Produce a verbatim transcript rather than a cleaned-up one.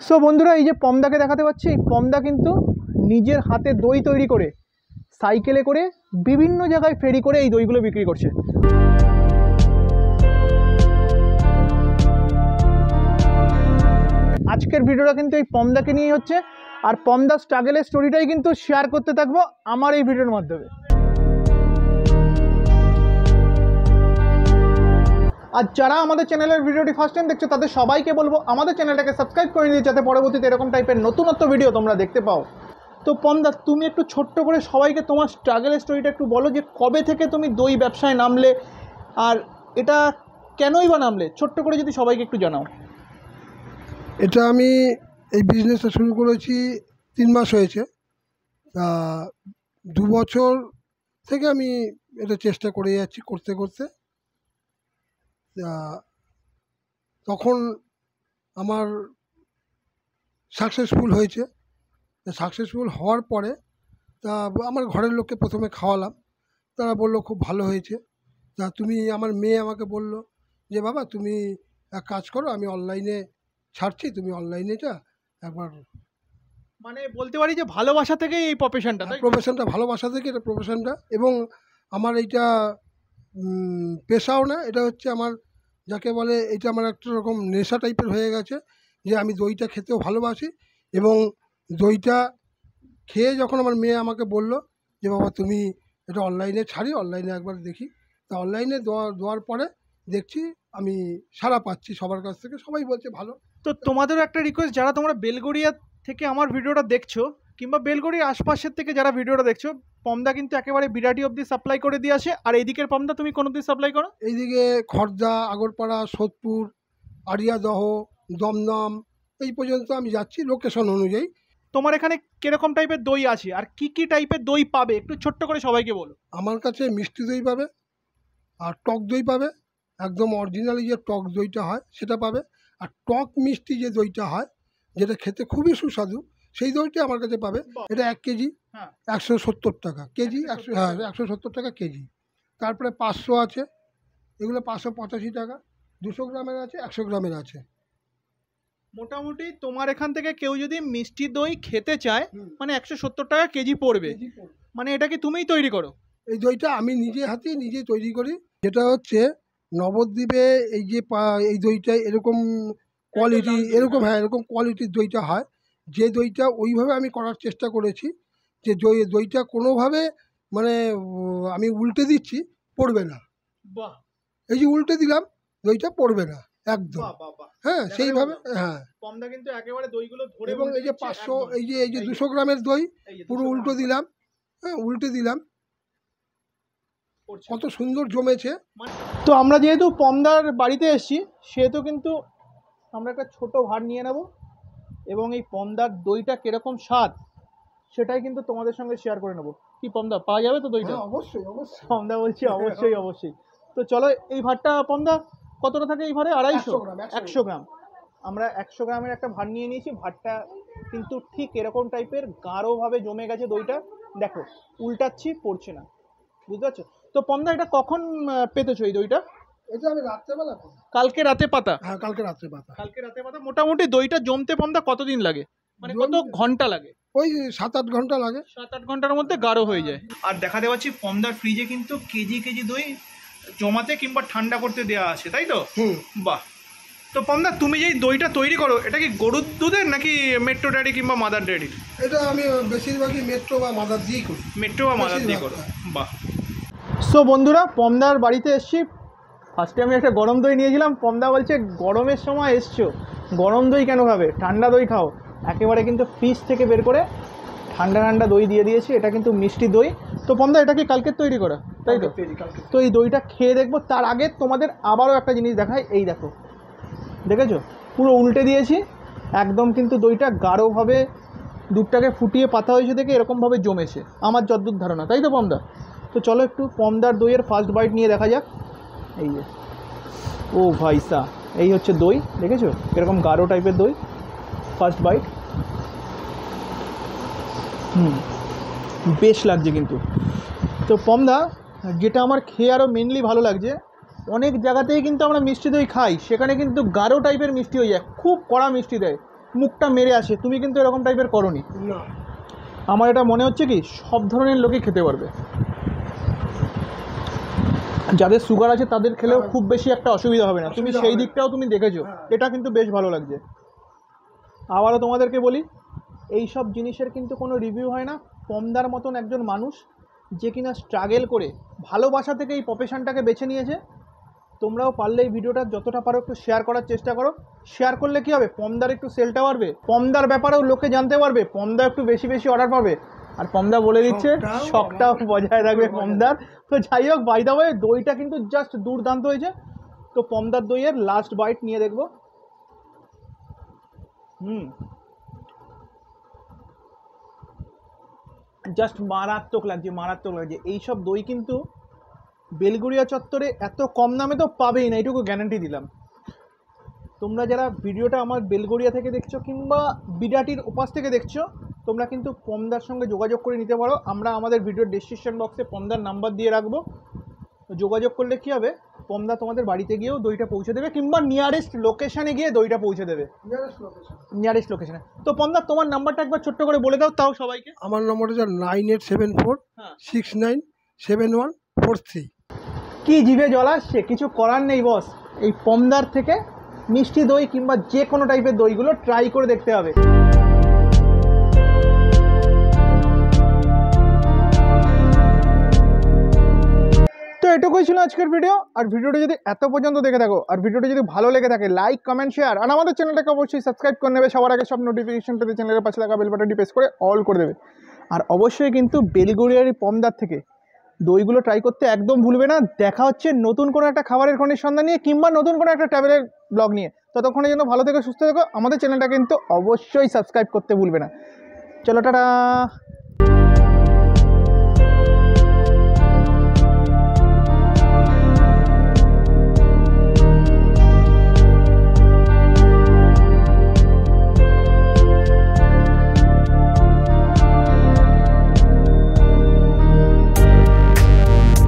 So বন্ধুরা, এই যে পমদাকে দেখাতে পাচ্ছি, এই পমদা কিন্তু নিজের হাতে দই তৈরি করে সাইকেলে করে বিভিন্ন জায়গায় ফেরি করে এই দইগুলো বিক্রি করছে। আজকের ভিডিওটা কিন্তু এই পমদাকে নিয়েই হচ্ছে, আর পমদা স্ট্রাগলের স্টোরিটাই কিন্তু শেয়ার করতে থাকবো আমার এই ভিডিওর মাধ্যমে। আর যারা আমাদের চ্যানেলের ভিডিওটি ফার্স্ট টাইম দেখছো তাদের সবাইকে বলবো আমাদের চ্যানেলটাকে সাবস্ক্রাইব করে নিয়ে, যাতে পরবর্তীতে এরকম টাইপের নতুনত্ব ভিডিও তোমরা দেখতে পাও। তো পমদা, তুমি একটু ছোট্ট করে সবাইকে তোমার স্ট্রাগলের স্টোরিটা একটু বলো, যে কবে থেকে তুমি দই ব্যবসায় নামলে আর এটা কেনই বা নামলে, ছোট্ট করে যদি সবাইকে একটু জানাও। এটা আমি এই বিজনেসটা শুরু করেছি তিন মাস হয়েছে। তা দু বছর থেকে আমি এটা চেষ্টা করে যাচ্ছি করতে করতে। তা তখন আমার সাকসেসফুল হয়েছে। সাকসেসফুল হওয়ার পরে তা আমার ঘরের লোককে প্রথমে খাওয়ালাম, তারা বললো খুব ভালো হয়েছে। তা তুমি, আমার মেয়ে আমাকে বলল যে বাবা তুমি এক কাজ করো, আমি অনলাইনে ছাড়ছি, তুমি অনলাইনে এটা একবার, মানে বলতে পারি যে ভালোবাসা থেকে এই প্রফেশনটা, প্রফেশনটা ভালোবাসা থেকে এটা প্রফেশনটা। এবং আমার এইটা পেশাও না, এটা হচ্ছে আমার, যাকে বলে এটা আমার একটা রকম নেশা টাইপের হয়ে গেছে, যে আমি দইটা খেতেও ভালোবাসি। এবং দইটা খেয়ে যখন আমার মেয়ে আমাকে বলল যে বাবা তুমি এটা অনলাইনে ছাড়ি, অনলাইনে একবার দেখি। তা অনলাইনে দেওয়া দেওয়ার পরে দেখছি আমি সাড়া পাচ্ছি সবার কাছ থেকে, সবাই বলছে ভালো। তো তোমাদেরও একটা রিকোয়েস্ট, যারা তোমরা বেলগড়িয়া থেকে আমার ভিডিওটা দেখছো কিংবা বেলগড়ির আশপাশের থেকে যারা ভিডিওটা দেখছো, পমদা কিন্তু একেবারে বিরাটি অবধি সাপ্লাই করে দিয়ে আসে। আর এইদিকের পমদা তুমি কোন অবধি সাপ্লাই করো? এইদিকে খড়দা, আগরপাড়া, সোদপুর, আড়িয়াদহ, দমদম, এই পর্যন্ত আমি যাচ্ছি লোকেশন অনুযায়ী। তোমার এখানে কিরকম টাইপের দই আছে আর কি কি টাইপের দই পাবে একটু ছোট্ট করে সবাইকে বলো। আমার কাছে মিষ্টি দই পাবে, আর টক দই পাবে, একদম অরিজিনালি যে টক দইটা হয় সেটা পাবে। আর টক মিষ্টি যে দইটা হয়, যেটা খেতে খুবই সুস্বাদু, সেই দইটা আমার কাছে পাবে। এটা এক কেজি একশো সত্তর টাকা কেজি, একশো হ্যাঁ একশো সত্তর টাকা কেজি। তারপরে পাঁচশো আছে, এগুলো পাঁচশো পঁচাশি টাকা। দুশো গ্রামের আছে, একশো গ্রামের আছে। মোটামুটি তোমার এখান থেকে কেউ যদি মিষ্টি দই খেতে চায়, মানে একশো সত্তর টাকা কেজি পড়বে। মানে এটা কি তুমিই তৈরি করো? এই দইটা আমি নিজে হাতে নিজে তৈরি করি। যেটা হচ্ছে নবদ্বীপে এই যে এই দইটা এরকম কোয়ালিটি, এরকম হ্যাঁ এরকম কোয়ালিটির দইটা হয়, যে দইটা ওইভাবে আমি করার চেষ্টা করেছি, যে দই দইটা কোনোভাবে মানে আমি উল্টে দিচ্ছি পড়বে না। বাহ, এই যে উল্টে দিলাম দইটা পড়বে না একদম। হ্যাঁ সেইভাবে, হ্যাঁ পমদা কিন্তু একেবারে দইগুলো ধরে। এবং এই যে পাঁচশো, এই যে এই যে দুশো গ্রামের দই পুরো উল্টো দিলাম, হ্যাঁ উল্টে দিলাম, কত সুন্দর জমেছে। তো আমরা যেহেতু পমদার বাড়িতে এসেছি, সেহেতু কিন্তু আমরা একটা ছোট ভাত নিয়ে নেব এবং এই পমদার দইটা কিরকম স্বাদ সেটাই কিন্তু তোমাদের সঙ্গে শেয়ার করে নেব। কি পমদা, পাওয়া যাবে তো দইটা? অবশ্যই অবশ্যই, পমদা বলছি অবশ্যই অবশ্যই। তো চলো, এই ভাতটা পমদা কতটা থাকে এই ভাতে? আড়াইশো একশো গ্রাম। আমরা একশো গ্রামের একটা ভাত নিয়ে নিয়েছি। ভাতটা কিন্তু ঠিক এরকম টাইপের গাঢ়ভাবে জমে গেছে দইটা, দেখো উল্টাচ্ছি পড়ছে না, বুঝতে পারছো? তো পমদা এটা কখন পেতেছো এই দইটা? এটা আমি রাত্রেবেলা, কালকে রাতে পাতা? হ্যাঁ কালকে রাত্রে পাতা। কালকে রাতে পাতা। মোটামুটি দইটা জমতে পমদা কতদিন লাগে, মানে কত ঘন্টা লাগে? ওই সাত আট ঘন্টা লাগে। সাত আট ঘন্টার মধ্যে গাঢ় হয়ে যায়। আর দেখাতে পাচ্ছি পমদার ফ্রিজে কিন্তু কেজি কেজি দই জমাতে কিংবা ঠান্ডা করতে দেওয়া আছে, তাই তো? হুম, বাহ। তো পমদা, তুমি যেই দইটা তৈরি করো, এটা কি গরুর দুধের নাকি মেট্রো ডেয়ারি কিংবা মাদার ডেয়ারি? এটা আমি বেশিরভাগই মেট্রো বা মাদার দিয়েই করি। মেট্রো বা মাদার দিয়ে করো, বাহ। সো বন্ধুরা, পমদার বাড়িতে এসছি। ফার্স্টে আমি একটা গরম দই নিয়েছিলাম। পমদা বলছে গরমের সময় এসছো, গরম দই কেন খাবে, ঠান্ডা দই খাও। একেবারে কিন্তু ফ্রিজ থেকে বের করে ঠান্ডা ঠান্ডা দই দিয়ে দিয়েছি। এটা কিন্তু মিষ্টি দই। তো পমদা, এটা কি কালকে তৈরি করা, তাই তো? তো এই দইটা খেয়ে দেখবো। তার আগে তোমাদের আবারও একটা জিনিস দেখাই। এই দেখো, দেখেছো পুরো উল্টে দিয়েছি একদম, কিন্তু দইটা গাঢ়ভাবে দুধটাকে ফুটিয়ে পাতা হয়েছে দেখে এরকমভাবে জমেছে, আমার যতদূর ধারণা, তাই তো পমদা? তো চলো একটু পমদার দইয়ের ফার্স্ট বাইট নিয়ে দেখা যাক। এই যে, ও ভাইসা, এই হচ্ছে দই, দেখেছো এরকম গাঢ় টাইপের দই। ফার্স্ট বাইট, হুম বেশ লাগছে কিন্তু। তো পমদা, যেটা আমার খেয়ে আরও মেনলি ভালো লাগছে, অনেক জায়গাতেই কিন্তু আমরা মিষ্টি দই খাই, সেখানে কিন্তু গাঢ় টাইপের মিষ্টি হয়ে যায়, খুব কড়া মিষ্টি দেয়। মুখটা মেরে আসে, তুমি কিন্তু এরকম টাইপের করনি। না, আমার এটা মনে হচ্ছে কি সব ধরনের লোকই খেতে পারবে, যাদের সুগার আছে তাদের খেলেও খুব বেশি একটা অসুবিধা হবে না, তুমি সেই দিকটাও তুমি দেখেছো, এটা কিন্তু বেশ ভালো লাগছে। আবারও তোমাদেরকে বলি, এই সব জিনিসের কিন্তু কোনো রিভিউ হয় না। পমদার মতন একজন মানুষ যে কিনা স্ট্রাগল করে ভালোবাসা থেকে এই প্রফেশনটাকে বেছে নিয়েছে, তোমরাও পারলে এই ভিডিওটা যতটা পারো একটু শেয়ার করার চেষ্টা করো। শেয়ার করলে কি হবে, পমদার একটু সেলটা বাড়বে, পমদার ব্যাপারেও লোকে জানতে পারবে, পমদা একটু বেশি বেশি অর্ডার পাবে, আর পমদা বলে দিচ্ছে শখটাও বজায় রাখবে পমদার। তো যাই হোক, বাই দ্য ওয়ে দইটা কিন্তু জাস্ট দুর্দান্ত হয়েছে। তো পমদার দইয়ের লাস্ট বাইট নিয়ে দেখবো। হুম, জাস্ট মারাত্মক লাগছে, মারাত্মক লাগছে। এইসব দই কিন্তু বেলগুড়িয়া চত্বরে এত কম দামে তো পাবেই না, এইটুকু গ্যারান্টি দিলাম। তোমরা যারা ভিডিওটা আমার বেলগড়িয়া থেকে দেখছো কিংবা বিরাটির উপাস থেকে দেখছো, তোমরা কিন্তু পমদার সঙ্গে যোগাযোগ করে নিতে পারো। আমরা আমাদের ভিডিওর ডেসক্রিপশন বক্সে পমদার নাম্বার দিয়ে রাখবো, যোগাযোগ করলে কী হবে, পমদা তোমাদের বাড়িতে গিয়েও দইটা পৌঁছে দেবে, কিংবা নিয়ারেস্ট লোকেশানে গিয়ে দইটা পৌঁছে দেবে, নিয়ারেস্ট লোকেশানে। তো পমদা তোমার নাম্বারটা একবার ছোট্ট করে বলে দাও তাও সবাইকে। আমার নম্বর হচ্ছে nine eight seven four six nine seven one four three. কি জিভে জল আসছে, কিছু করার নেই বস, এই পমদার থেকে মিষ্টি দই কিংবা যে কোনো টাইপের দইগুলো ট্রাই করে দেখতে হবে। তো এটুকুই ছিল আজকের ভিডিও। আর ভিডিওটা যদি এত পর্যন্ত দেখে থাকো, আর ভিডিওটা যদি ভালো লেগে থাকে, লাইক কমেন্ট শেয়ার, আর আমাদের চ্যানেলটাকে অবশ্যই সাবস্ক্রাইব করে নেবে সবার আগে, সব নোটিফিকেশন পেতে চ্যানেলের পাশে থাকা বেল বাটনটি প্রেস করে অল করে দেবে। আর অবশ্যই কিন্তু বেলগড়িয়ার পমদার থেকে দইগুলো ট্রাই করতে একদম ভুলবে না। দেখা হচ্ছে নতুন কোনো একটা খাবারের খনির সন্ধান নিয়ে, কিংবা নতুন কোনো একটা ট্রাভেলের ব্লগ নিয়ে। ততক্ষণের জন্য ভালো থেকো, সুস্থ থেকো, আমাদের চ্যানেলটা কিন্তু অবশ্যই সাবস্ক্রাইব করতে ভুলবে না। চলো টাটা।